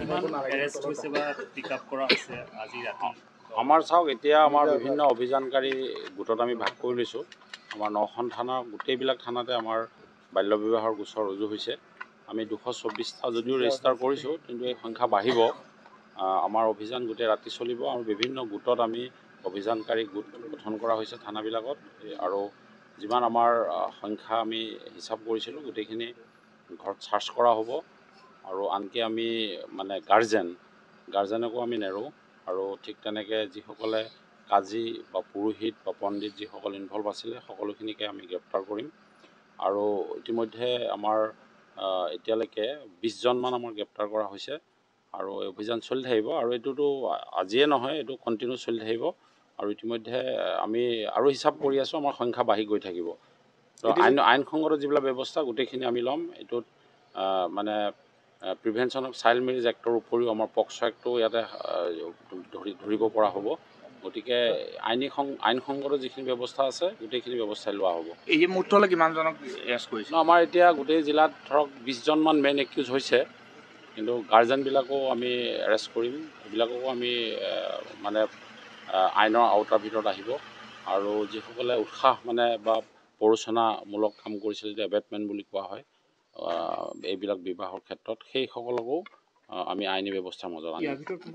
আমাৰ চাওক এতিয়া আমাৰ বিভিন্ন অভিযানকাৰী গোটত আমি ভাগ কৰি লৈছোঁ। আমাৰ 9খন থানা গোটেইবিলাক থানাতে আমাৰ বাল্য বিবাহৰ গোচৰ ৰুজু হৈছে। আমি 224টা যদিও ৰেজিষ্টাৰ কৰিছোঁ, কিন্তু এই সংখ্যা বাঢ়িব। আমাৰ অভিযান গোটেই ৰাতি চলিব আৰু বিভিন্ন গোটত আমি অভিযানকাৰী গোট গঠন কৰা হৈছে থানাবিলাকত। আৰু যিমান আমাৰ সংখ্যা আমি হিচাপ কৰিছিলোঁ গোটেইখিনি ঘৰত চাৰ্চ কৰা হ'ব। আৰু আনকি আমি মানে গাৰ্জেনকো আমি নেৰোঁ। আৰু ঠিক তেনেকৈ যিসকলে কাজী বা পুৰোহিত বা পণ্ডিত যিসকল ইনভলভ আছিলে সকলোখিনিকে আমি গ্ৰেপ্তাৰ কৰিম। আৰু ইতিমধ্যে আমাৰ এতিয়ালৈকে 20জনমান আমাৰ গ্ৰেপ্তাৰ কৰা হৈছে। আৰু এই অভিযান চলি থাকিব আৰু এইটোতো আজিয়ে নহয়, এইটো কণ্টিনিউ চলি থাকিব। আৰু ইতিমধ্যে আমি আৰু হিচাপ কৰি আছোঁ, আমাৰ সংখ্যা বাঢ়ি গৈ থাকিব। তো আইনসংগত যিবিলাক ব্যৱস্থা গোটেইখিনি আমি ল'ম। এইটোত মানে প্ৰিভেনশ্যন অফ চাইল্ড মেৰেজ এক্টৰ উপৰিও আমাৰ পক্সো এক্টটো ইয়াতে ধৰিব পৰা হ'ব। গতিকে আইনসংগত যিখিনি ব্যৱস্থা আছে গোটেইখিনি ব্যৱস্থাই লোৱা হ'ব। এই মুহূৰ্তলৈ কিমানজনক এৰেষ্ট কৰিছে? আমাৰ এতিয়া গোটেই জিলাত ধৰক 20জনমান মেইন একিউজ হৈছে, কিন্তু গাৰ্জেনবিলাকো আমি এৰেষ্ট কৰিম। এইবিলাককো আমি মানে আইনৰ আওতাৰ ভিতৰত আহিব। আৰু যিসকলে উৎসাহ মানে বা প্ৰৰোচনামূলক কাম কৰিছিল, যে এবেটমেণ্ট বুলি কোৱা হয় এইবিলাক বিবাহৰ ক্ষেত্ৰত, সেইসকলকো আমি আইনী ব্যৱস্থাৰ মাজত আনিম।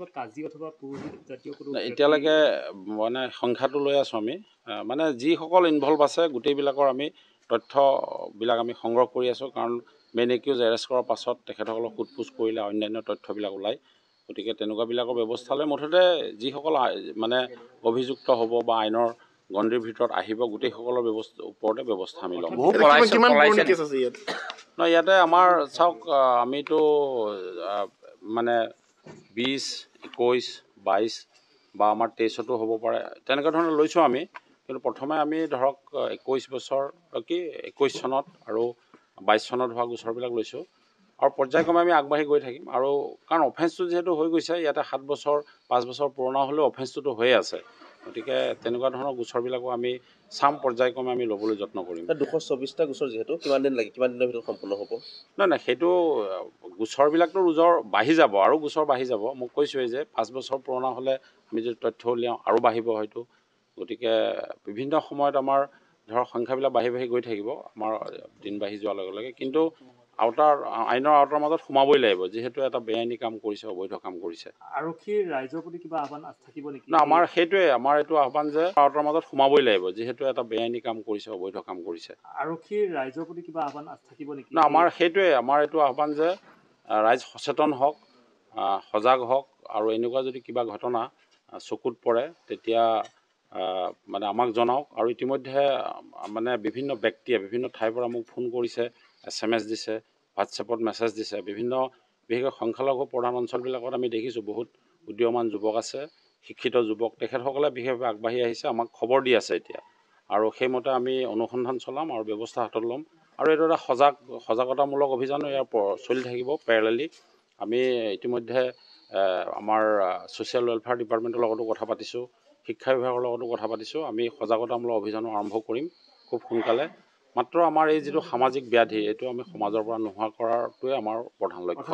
এতিয়ালৈকে মানে সংখ্যাটো লৈ আছোঁ আমি। মানে যিসকল ইনভলভ আছে গোটেইবিলাকৰ আমি তথ্যবিলাক আমি সংগ্ৰহ কৰি আছোঁ। কাৰণ মেইন একিউজ এৰেষ্ট কৰাৰ পাছত তেখেতসকলক সোধ-পোছ কৰিলে অন্যান্য তথ্যবিলাক ওলায়। গতিকে তেনেকুৱাবিলাকৰ ব্যৱস্থা লৈ মুঠতে যিসকল মানে অভিযুক্ত হ'ব বা আইনৰ গণ্ডিৰ ভিতৰত আহিব, গোটেইসকলৰ ওপৰতে ব্যৱস্থা আমি ল'ম। ইয়াতে আমাৰ চাওক, আমিতো মানে 20, 21, 22 বা আমাৰ 23তো হ'ব পাৰে, তেনেকুৱা ধৰণৰ লৈছোঁ আমি। কিন্তু প্ৰথমে আমি ধৰক 21 চনত আৰু 22 চনত হোৱা গোচৰবিলাক লৈছোঁ। আৰু পৰ্যায়ক্ৰমে আমি আগবাঢ়ি গৈ থাকিম। আৰু কাৰণ অফেন্সটো যিহেতু হৈ গৈছে, ইয়াতে 7 বছৰ 5 বছৰ পুৰণা হ'লেও অফেন্সটোতো হৈয়ে আছে। গতিকে তেনেকুৱা ধৰণৰ গোচৰবিলাকো আমি চাম, পৰ্যায়ক্ৰমে আমি ল'বলৈ যত্ন কৰিম। 224টা গোচৰ যিহেতু কিমান দিন লাগে, কিমান দিনৰ ভিতৰত সম্পূৰ্ণ হ'ব? নাই, সেইটো গোচৰবিলাকতো বাঢ়ি যাব, আৰু গোচৰ বাঢ়ি যাব। মোক কৈছোঁৱেই যে 5 বছৰ পুৰণা হ'লে আমি যদি তথ্য উলিয়াওঁ আৰু বাঢ়িব হয়তো। গতিকে বিভিন্ন সময়ত আমাৰ ধৰক সংখ্যাবিলাক বাঢ়ি গৈ থাকিব আমাৰ দিন বাঢ়ি যোৱাৰ লগে লগে। কিন্তু আইনৰ আওতাৰ মাজত সোমাবই লাগিব, যিহেতু এটা বেআইনী কাম কৰিছে, অবৈধ কাম কৰিছে। আৰক্ষীৰ ৰাইজৰ প্ৰতি কিবা আহ্বান থাকিব নেকি? আমাৰ সেইটোৱে আমাৰ এইটো আহ্বান যে আওতাৰ মাজত সোমাবই লাগিব, যিহেতু এটা বেআইনী কাম কৰিছে, অবৈধ কাম কৰিছে। আৰক্ষীৰ ৰাইজৰ প্ৰতি কিবা আহ্বান থাকিব নেকি? আমাৰ সেইটোৱে আমাৰ এইটো আহ্বান যে ৰাইজ সচেতন হওক, সজাগ হওক। আৰু এনেকুৱা যদি কিবা ঘটনা চকুত পৰে তেতিয়া মানে আমাক জনাওক। আৰু ইতিমধ্যে মানে বিভিন্ন ব্যক্তিয়ে বিভিন্ন ঠাইৰ পৰা মোক ফোন কৰিছে, SMS দিছে, হোৱাটছএপত মেছেজ দিছে। বিশেষকৈ সংখ্যালঘু প্ৰধান অঞ্চলবিলাকত আমি দেখিছোঁ বহুত উদীয়মান যুৱক আছে, শিক্ষিত যুৱক। তেখেতসকলে বিশেষভাৱে আগবাঢ়ি আহিছে, আমাক খবৰ দি আছে এতিয়া। আৰু সেইমতে আমি অনুসন্ধান চলাম আৰু ব্যৱস্থা হাতত ল'ম। আৰু এইটো এটা সজাগতামূলক অভিযানো ইয়াৰ চলি থাকিব পেৰেলেলি। আমি ইতিমধ্যে আমাৰ ছ'চিয়েল ৱেলফেয়াৰ ডিপাৰ্টমেণ্টৰ লগতো কথা পাতিছোঁ, শিক্ষা বিভাগৰ লগতো কথা পাতিছোঁ। আমি সজাগতামূলক অভিযানো আৰম্ভ কৰিম খুব সোনকালে। মাত্ৰ আমাৰ এই যিটো সামাজিক ব্যাধি, এইটো আমি সমাজৰ পৰা নোহোৱা কৰাটোৱে আমাৰ প্ৰধান লক্ষ্য।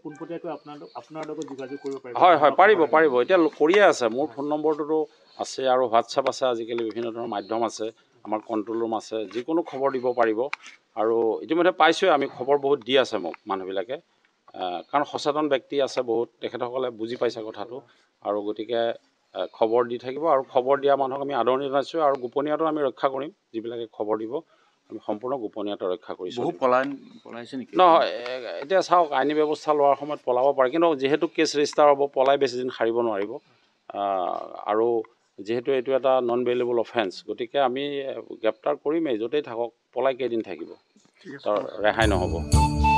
হয়, পাৰিব। এতিয়া কৰিয়ে আছে। মোৰ ফোন নম্বৰটোতো আছে আৰু হোৱাটছএপ আছে, আজিকালি বিভিন্ন ধৰণৰ মাধ্যম আছে, আমাৰ কণ্ট্ৰল ৰুম আছে, যিকোনো খবৰ দিব পাৰিব। আৰু ইতিমধ্যে পাইছোঁৱে আমি, খবৰ বহুত দি আছে মোক মানুহবিলাকে। কাৰণ সচেতন ব্যক্তি আছে বহুত, তেখেতসকলে বুজি পাইছে কথাটো। আৰু গতিকে খবৰ দি থাকিব, আৰু খবৰ দিয়া মানুহক আমি আদৰণি জনাইছোঁ। আৰু গোপনীয়তাটো আমি ৰক্ষা কৰিম, যিবিলাকে খবৰ দিব আমি সম্পূৰ্ণ গোপনীয়তা ৰক্ষা কৰিছোঁ। পলাইছে নেকি? নহয়, এতিয়া চাওক, আইনী ব্যৱস্থা লোৱাৰ সময়ত পলাব পাৰে, কিন্তু যিহেতু কেছ ৰেজিষ্টাৰ হ'ব, পলাই বেছি দিন সাৰিব নোৱাৰিব। আৰু যিহেতু এইটো এটা নন বেইলেবল অফেন্স, গতিকে আমি গ্ৰেপ্তাৰ কৰিমেই, য'তেই থাকক। পলাই কেইদিন থাকিব, তাৰ ৰেহাই নহ'ব।